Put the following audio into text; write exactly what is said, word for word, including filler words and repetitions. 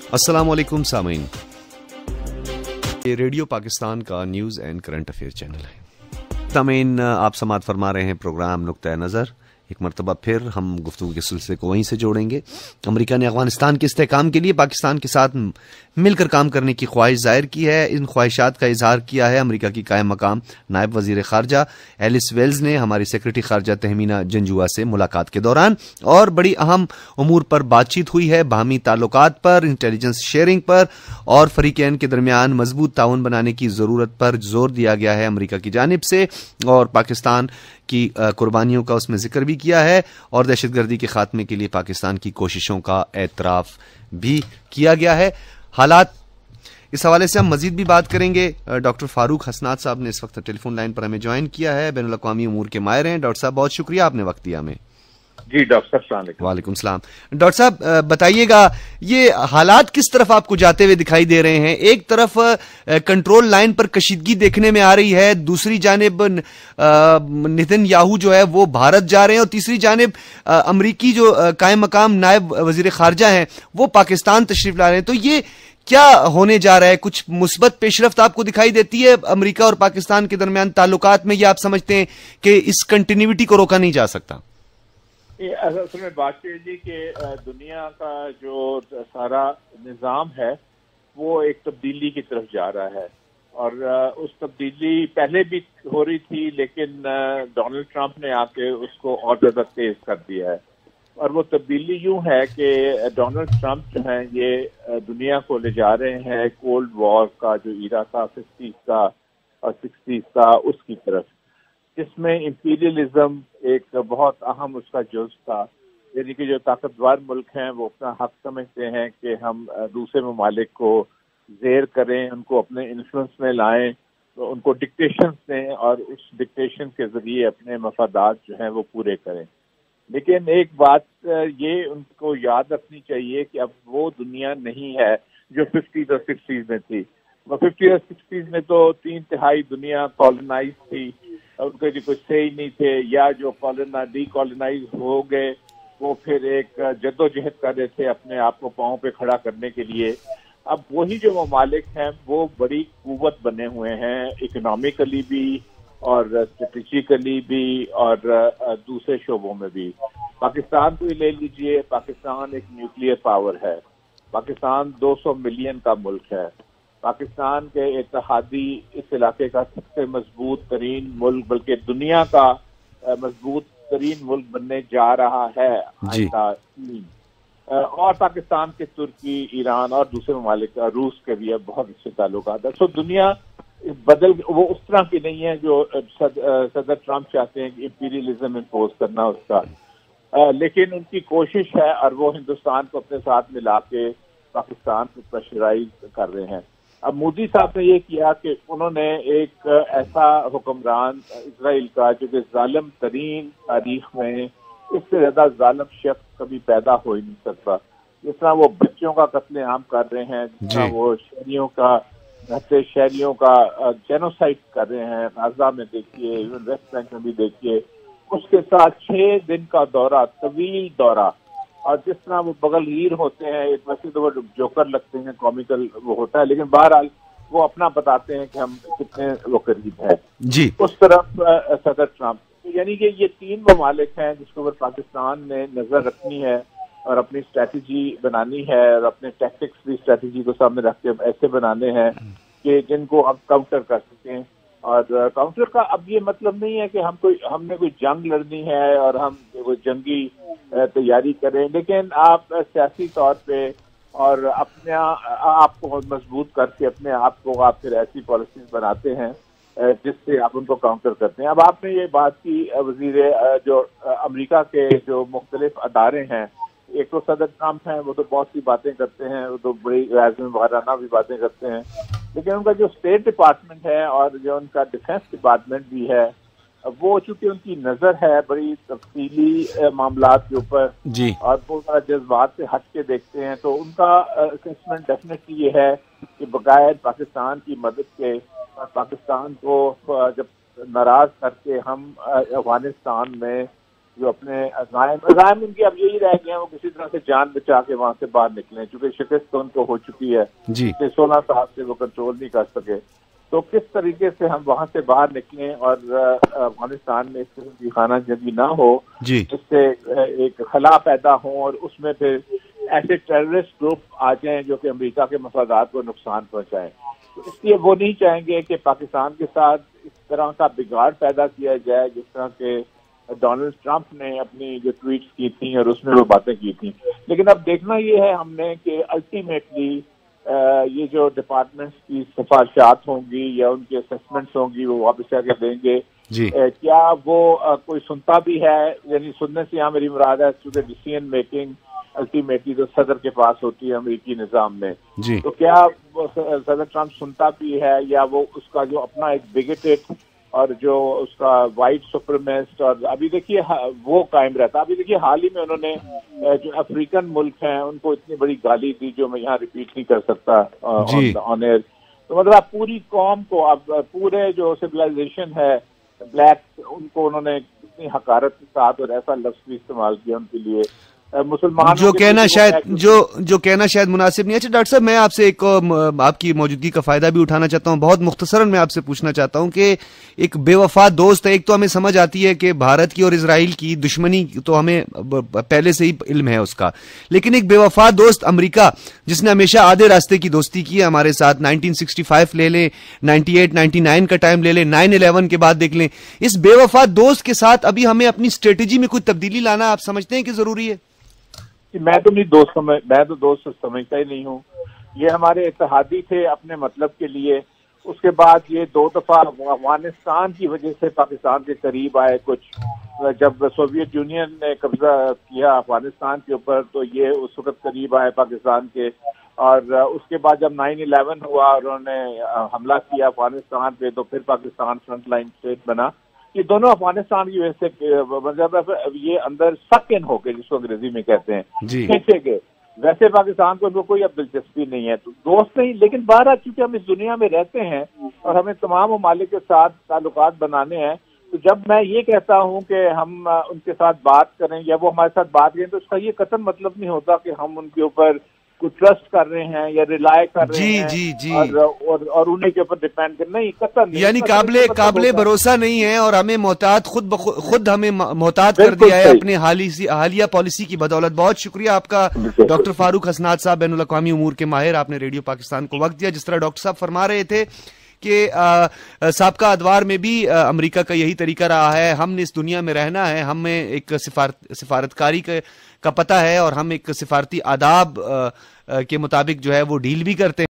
अस्सलाम वालेकुम सामीन, ये रेडियो पाकिस्तान का news and current affair channel है। सामीन, आप समाअत फरमा रहे हैं प्रोग्राम नुक्ता नज़र। एक मरतबा फिर हम गुफ्तगू के सिलसिले को वहीं से जोड़ेंगे। अमेरिका ने अफगानिस्तान के इस्तेहकाम के लिए पाकिस्तान के साथ मिलकर काम करने की ख्वाहिश जाहिर की है। इन ख्वाहिशात का इजहार किया है अमेरिका की कायम मकाम नायब वजीर खारजा एलिस वेल्स ने हमारी सेक्रेटरी खारजा तहमीना जंजुआ से मुलाकात के दौरान, और बड़ी अहम उमूर पर बातचीत हुई है। बाहमी ताल्लुकात पर, इंटेलिजेंस शेयरिंग पर और फरीकैन के दरमियान मजबूत ताउन बनाने की जरूरत पर जोर दिया गया है अमेरिका की जानिब से, और पाकिस्तान की कुर्बानियों का उसमें जिक्र भी किया है और दहशतगर्दी के खात्मे के लिए पाकिस्तान की कोशिशों का एतराफ भी किया गया है। हालात, इस हवाले से हम मजीद भी बात करेंगे। डॉक्टर फारूक हसनात साहब ने इस वक्त टेलीफोन लाइन पर हमें ज्वाइन किया है। बैनुल अक़वामी उमूर के माहिर हैं। डॉक्टर साहब, बहुत शुक्रिया, आपने वक्त दिया हमें। जी डॉक्टर साहब, वालेकुम सलाम। डॉक्टर साहब बताइएगा, ये हालात किस तरफ आपको जाते हुए दिखाई दे रहे हैं? एक तरफ कंट्रोल लाइन पर कशीदगी देखने में आ रही है, दूसरी जानिब नेतन्याहू जो है वो भारत जा रहे हैं, और तीसरी जानिब अमरीकी जो कायम मकाम नायब वजीर खारजा हैं वो पाकिस्तान तशरीफ ला रहे हैं। तो ये क्या होने जा रहा है? कुछ मुस्बत पेशरफ्त आपको दिखाई देती है अमरीका और पाकिस्तान के दरमियान ताल्लुकात में, या आप समझते हैं कि इस कंटिन्यूटी को रोका नहीं जा सकता? असल में बात यह जी कि दुनिया का जो सारा निज़ाम है वो एक तब्दीली की तरफ जा रहा है, और उस तब्दीली पहले भी हो रही थी, लेकिन डोनाल्ड ट्रंप ने आके उसको और ज़्यादा तेज कर दिया है। और वो तब्दीली यूं है कि डोनाल्ड ट्रंप जो है ये दुनिया को ले जा रहे हैं कोल्ड वॉर का जो ईरा था फिफ्टीज का और सिक्सटीज का, उसकी तरफ, जिसमें इंपीरियलिज्म एक बहुत अहम उसका जुज़ था। यानी कि जो ताकतवर मुल्क हैं वो अपना हक समझते हैं कि हम दूसरे ममालिक को ज़ेर करें, उनको अपने इन्फ्लुएंस में लाएं, तो उनको डिक्टेशन दें और उस डिक्टेशन के ज़रिए अपने मफादात जो हैं वो पूरे करें। लेकिन एक बात ये उनको याद रखनी चाहिए कि अब वो दुनिया नहीं है जो फिफ्टीज और सिक्सटीज में थी। वो फिफ्टीज और सिक्सटीज में तो तीन तिहाई दुनिया कॉलोनाइज थी, उनके जो कुछ से ही नहीं थे, या जो कॉलोना डी कॉलोनाइज हो गए वो फिर एक जद्दोजहद कर रहे थे अपने आप को पाँव पे खड़ा करने के लिए। अब वही जो ममालिक हैं वो बड़ी कुव्वत बने हुए हैं, इकोनॉमिकली भी और स्ट्रेटेजिकली भी और दूसरे शोबों में भी। पाकिस्तान को ही ले लीजिए, पाकिस्तान एक न्यूक्लियर पावर है, पाकिस्तान दो सौ मिलियन का मुल्क है, पाकिस्तान के इत्तेहादी इस इलाके का सबसे मजबूत तरीन मुल्क, बल्कि दुनिया का मजबूत तरीन मुल्क बनने जा रहा है आइंदा। और पाकिस्तान के तुर्की, ईरान और दूसरे ममालिक, रूस के भी अब बहुत अच्छे ताल्लुकात है। तो दुनिया बदल वो उस तरह की नहीं है जो सद, सदर ट्रंप चाहते हैं कि इंपीरियलिज्म इम्पोज करना उसका, आ, लेकिन उनकी कोशिश है और वो हिंदुस्तान को अपने साथ मिला के पाकिस्तान को प्रेशराइज कर रहे हैं। अब मोदी साहब ने ये किया कि उन्होंने एक ऐसा हुक्मरान इजराइल का जो कि जालिम तरीन तारीख में, इससे ज्यादा जालिम शख्स कभी पैदा हो ही नहीं सकता। जिस तरह वो बच्चों का कत्लेआम कर रहे हैं, जिस तरह वो शहरियों का हत्या शहरियों का जेनोसाइड कर रहे हैं, गाजा में देखिए, वेस्ट बैंक में भी देखिए, उसके साथ छह दिन का दौरा, तवील दौरा, और जिस तरह वो बगलगीर होते हैं, एक वैसे तो वो जोकर लगते हैं, कॉमिकल वो होता है, लेकिन बहरहाल वो अपना बताते हैं कि हम कितने वो करीब है जी। उस तरफ सदर ट्रंप, यानी कि ये तीन ममालिक हैं जिसके ऊपर पाकिस्तान ने नजर रखनी है और अपनी स्ट्रैटेजी बनानी है, और अपने टैक्टिक्स भी स्ट्रैटेजी को सामने रख के ऐसे बनाने हैं कि जिनको हम काउंटर कर सकें। और काउंटर का अब ये मतलब नहीं है कि हम कोई हमने कोई जंग लड़नी है और हम कोई जंगी तैयारी करें, लेकिन आप सियासी तौर पे और अपने आप को मजबूत करके अपने आप को आप फिर ऐसी पॉलिसीज बनाते हैं जिससे आप उनको काउंटर करते हैं। अब आपने ये बात की वजीर जो अमेरिका के जो मुख्तलिफ अदारे हैं, एक तो सदर ट्रंप हैं, वो तो बहुत सी बातें करते हैं, वो तो बड़ी वाराना भी बातें करते हैं, लेकिन उनका जो स्टेट डिपार्टमेंट है और जो उनका डिफेंस डिपार्टमेंट भी है, वो चूंकि उनकी नजर है बड़ी तफसीली मामलात के ऊपर जी, और वो जज्बात से हट के देखते हैं, तो उनका असेसमेंट डेफिनेटली ये है कि बगैर पाकिस्तान की मदद के, पाकिस्तान को जब नाराज करके हम अफगानिस्तान में جو اپنے عزائم عزائم ان کی اب یہی رہ گئے ہیں، وہ کسی طرح سے جان بچا کے وہاں سے باہر نکلیں، چونکہ شکست تو ان کو ہو چکی ہے جی سولہ سال سے وہ کنٹرول نہیں کر سکے. تو کس طریقے سے ہم وہاں سے باہر نکلیں اور افغانستان میں اس قسم کی خانہ جنگی نہ ہو جی جس سے ایک خلا پیدا ہو اور اس میں پھر ایسے ٹیررسٹ گروپ آ جائیں جو کہ امریکہ کے مفادات کو نقصان پہنچائیں. تو اس لیے وہ نہیں چاہیں گے کہ پاکستان کے ساتھ اس طرح کا بگاڑ پیدا کیا جائے جس طرح کے ڈونلڈ ٹرمپ نے اپنی جو ٹویٹس کی تھیں اور اس میں وہ باتیں کی تھیں. لیکن اب دیکھنا یہ ہے ہم نے کہ الٹیمیٹلی یہ جو ڈپارٹمنٹس کی سفارشات ہوں گی یا ان کی اسسمنٹس ہوں گی وہ واپس آ کے دیں گے جی کیا وہ کوئی سنتا بھی ہے، یعنی سننے سے یہاں میری مراد ہے چونکہ ڈیسیژن میکنگ الٹیمیٹلی تو صدر کے پاس ہوتی ہے امریکی نظام میں. جی تو کیا صدر ٹرمپ سنتا بھی ہے یا وہ اس کا جو اپنا ایک بگیٹڈ اور جو اس کا وائٹ سپرمیسٹ اور ابھی دیکھیے وہ قائم رہتا. ابھی دیکھیے حال ہی میں انہوں نے جو افریقن ملک ہیں ان کو اتنی بڑی گالی دی جو میں یہاں ریپیٹ نہیں کر سکتا آن ایئر. تو مطلب اب پوری قوم کو اب پورے جو سویلائزیشن ہے بلیک ان کو انہوں نے اتنی حقارت کے ساتھ اور ایسا لفظ بھی استعمال کیا ان کے لیے مسلمانوں جو کہنا شاید جو جو کہنا شاید مناسب نہیں ہے. اچھا ڈاکٹر صاحب میں آپ سے ایک آپ کی موجودگی کا فائدہ بھی اٹھانا چاہتا ہوں، بہت مختصراً میں آپ سے پوچھنا چاہتا ہوں کہ ایک بے وفا دوست ہے، ایک تو ہمیں سمجھ آتی ہے کہ بھارت کی اور اسرائیل کی دشمنی تو ہمیں پہلے سے ہی علم ہے اس کا، لیکن ایک بے وفا دوست امریکہ جس نے ہمیشہ آدھے راستے کی دوستی کی ہے ہمارے ساتھ، نائنٹین سکسٹی فائیو لے لیں، نائنٹی ایٹ نائنٹی نائن کا ٹائم لے لیں، نائن الیون کے بعد دیکھ لیں، اس بے وفا دوست کے ساتھ ابھی ہمیں اپنی اسٹریٹجی میں کوئی تبدیلی لانا آپ سمجھتے ہیں کہ ضروری ہے؟ میں تو نہیں دوست سمجھ میں تو دوست سمجھتا ہی نہیں ہوں. یہ ہمارے اتحادی تھے اپنے مطلب کے لیے. اس کے بعد یہ دو دفعہ افغانستان کی وجہ سے پاکستان کے قریب آئے کچھ. جب سوویت یونین نے قبضہ کیا افغانستان کے اوپر تو یہ اس وقت قریب آئے پاکستان کے، اور اس کے بعد جب نائن الیون ہوا اور انہوں نے حملہ کیا افغانستان پہ تو پھر پاکستان فرنٹ لائن اسٹیٹ بنا. یہ دونوں افغانستان کی وجہ سے مطلب یہ اندر سک ان ہو کے جس کو انگریزی میں کہتے ہیں کھینچے گئے. ویسے پاکستان کو ان کو کوئی اب دلچسپی نہیں ہے، تو دوست نہیں. لیکن بہرحال چونکہ ہم اس دنیا میں رہتے ہیں اور ہمیں تمام ممالک کے ساتھ تعلقات بنانے ہیں، تو جب میں یہ کہتا ہوں کہ ہم ان کے ساتھ بات کریں یا وہ ہمارے ساتھ بات کریں تو اس کا یہ قطعاً مطلب نہیں ہوتا کہ ہم ان کے اوپر کوئی ٹرسٹ کر رہے ہیں یا ریلائے کر رہے جی ہیں جی جی اور, اور, اور انہیں کے اوپر ڈیپینڈ کر نہیں قطعاً نہیں، یعنی قابل قابل بھروسہ نہیں ہے اور ہمیں محتاط خود بخود خود ہمیں محتاط کر دیا ہے اپنے حالیہ پالیسی کی بدولت. بہت شکریہ آپ کا ڈاکٹر فاروق حسنات صاحب، بین الاقوامی امور کے ماہر. آپ نے ریڈیو پاکستان کو وقت دیا. جس طرح ڈاکٹر صاحب فرما رہے تھے کہ سابقہ ادوار میں بھی امریکہ کا یہی طریقہ رہا ہے، ہم نے اس دنیا میں رہنا ہے، ہمیں ایک سفارتکاری کا پتہ ہے اور ہم ایک سفارتی آداب کے مطابق جو ہے وہ ڈیل بھی کرتے ہیں.